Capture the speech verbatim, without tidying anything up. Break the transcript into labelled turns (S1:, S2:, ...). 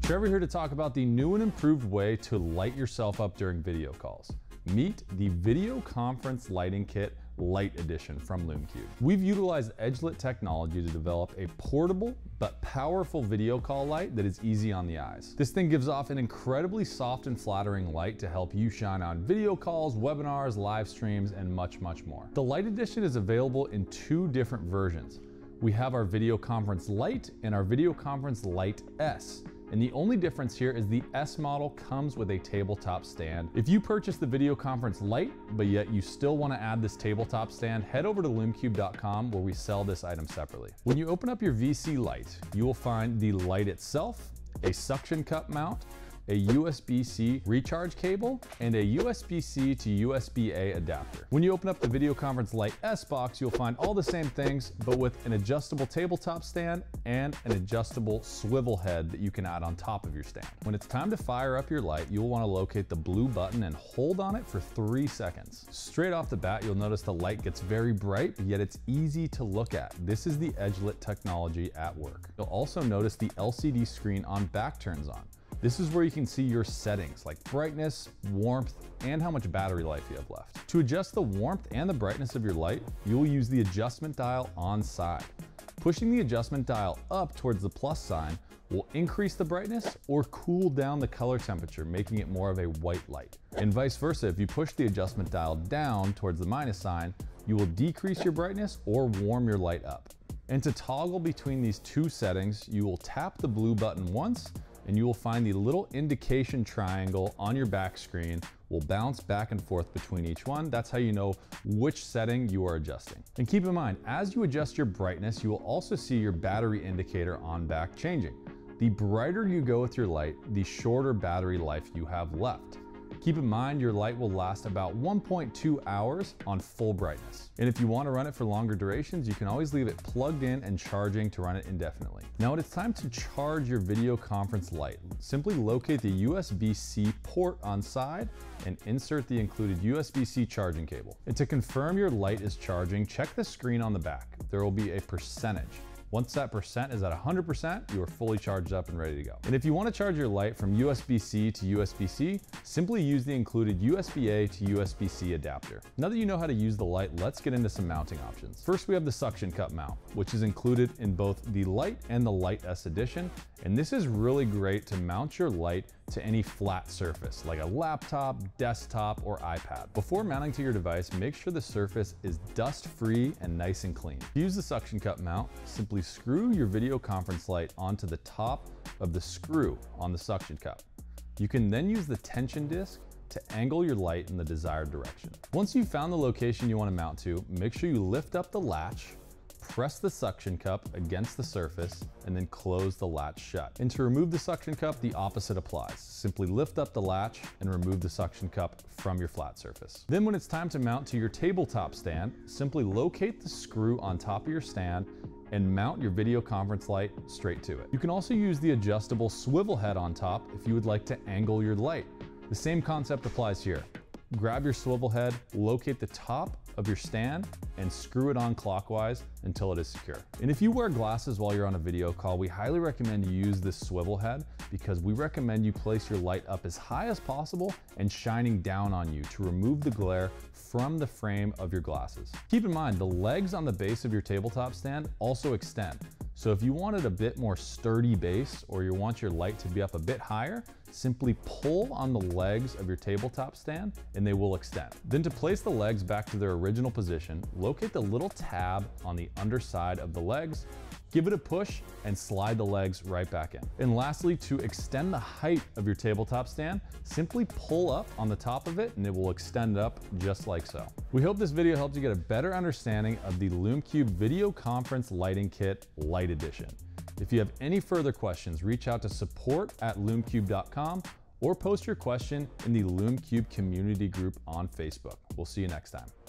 S1: Trevor here to talk about the new and improved way to light yourself up during video calls. Meet the Video Conference Lighting Kit LITE Edition from Lume. We've utilized edge lit technology to develop a portable but powerful video call light that is easy on the eyes. This thing gives off an incredibly soft and flattering light to help you shine on video calls, webinars, live streams, and much, much more. The LITE Edition is available in two different versions. We have our Video Conference Lite and our Video Conference Lite S. And the only difference here is the S model comes with a tabletop stand. If you purchase the Video Conference Lite, but yet you still want to add this tabletop stand, head over to lumecube dot com where we sell this item separately. When you open up your V C Lite, you will find the light itself, a suction cup mount, a U S B C recharge cable, and a U S B C to U S B A adapter. When you open up the Video Conference Lite S box, you'll find all the same things, but with an adjustable tabletop stand and an adjustable swivel head that you can add on top of your stand. When it's time to fire up your light, you'll want to locate the blue button and hold on it for three seconds. Straight off the bat, you'll notice the light gets very bright, yet it's easy to look at. This is the edge lit technology at work. You'll also notice the L C D screen on back turns on. This is where you can see your settings like brightness, warmth, and how much battery life you have left. To adjust the warmth and the brightness of your light, you will use the adjustment dial on side. Pushing the adjustment dial up towards the plus sign will increase the brightness or cool down the color temperature, making it more of a white light. And vice versa, if you push the adjustment dial down towards the minus sign, you will decrease your brightness or warm your light up. And to toggle between these two settings, you will tap the blue button once, and you will find the little indication triangle on your back screen will bounce back and forth between each one. That's how you know which setting you are adjusting. And keep in mind, as you adjust your brightness, you will also see your battery indicator on back changing. The brighter you go with your light, the shorter battery life you have left. Keep in mind, your light will last about one point two hours on full brightness. And if you want to run it for longer durations, you can always leave it plugged in and charging to run it indefinitely. Now, when it's time to charge your video conference light, simply locate the U S B C port on side and insert the included U S B C charging cable. And to confirm your light is charging, check the screen on the back. There will be a percentage. Once that percent is at one hundred percent, you are fully charged up and ready to go. And if you want to charge your light from U S B C to U S B C, simply use the included U S B A to U S B C adapter. Now that you know how to use the light, let's get into some mounting options. First, we have the suction cup mount, which is included in both the Lite and the Lite S edition. And this is really great to mount your light to any flat surface, like a laptop, desktop, or iPad. Before mounting to your device, make sure the surface is dust-free and nice and clean. To use the suction cup mount, simply screw your video conference light onto the top of the screw on the suction cup. You can then use the tension disc to angle your light in the desired direction. Once you've found the location you want to mount to, make sure you lift up the latch, press the suction cup against the surface, and then close the latch shut. And to remove the suction cup, the opposite applies. Simply lift up the latch and remove the suction cup from your flat surface. Then when it's time to mount to your tabletop stand, simply locate the screw on top of your stand and mount your video conference light straight to it. You can also use the adjustable swivel head on top if you would like to angle your light. The same concept applies here. Grab your swivel head, locate the top of your stand, and screw it on clockwise until it is secure. And if you wear glasses while you're on a video call, we highly recommend you use this swivel head because we recommend you place your light up as high as possible and shining down on you to remove the glare from the frame of your glasses. Keep in mind, the legs on the base of your tabletop stand also extend. So if you wanted a bit more sturdy base or you want your light to be up a bit higher, simply pull on the legs of your tabletop stand and they will extend. Then to place the legs back to their original position, locate the little tab on the underside of the legs, give it a push and slide the legs right back in. And lastly, to extend the height of your tabletop stand, simply pull up on the top of it and it will extend up just like so. We hope this video helped you get a better understanding of the Lume Video Conference Lighting Kit LITE Edition. If you have any further questions, reach out to support at lumecube dot com or post your question in the Lume community group on Facebook. We'll see you next time.